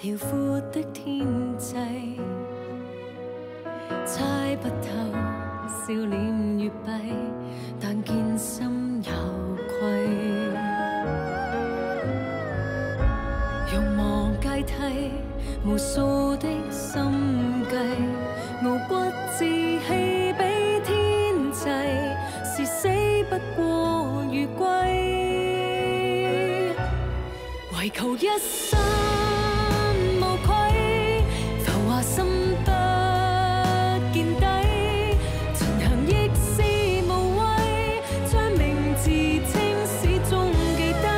條闊的天際，猜不透笑臉越閉，但見心有愧。欲望階梯，無數的心計，傲骨志氣比天際，是死不過如歸，為求一生無愧，浮華心不見底，前行亦是無謂，將名字青史中記低，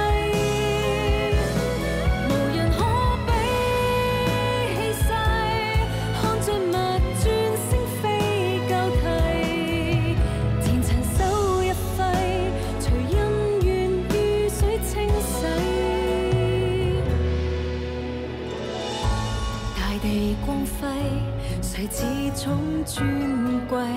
無人可比氣勢，看着物轉星飛交替，前塵手一揮，隨恩怨於水清洗。大地光輝，誰自重尊貴？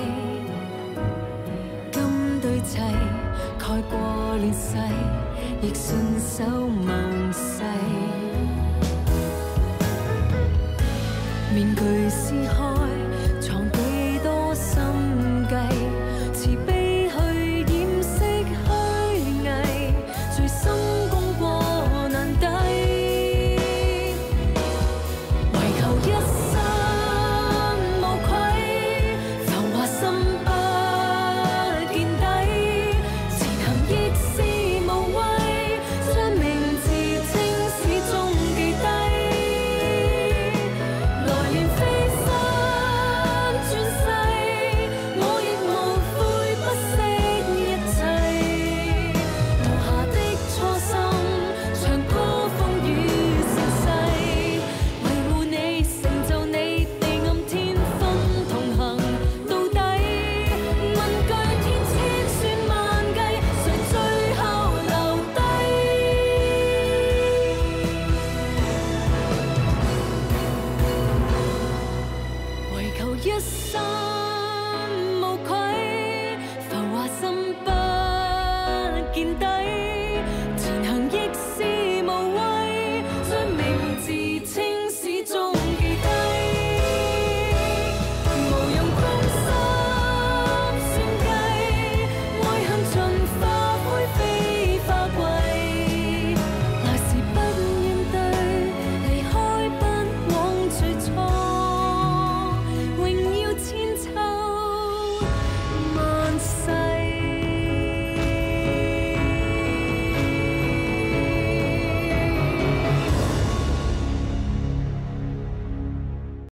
金對齊，蓋過亂世，亦信守夢誓。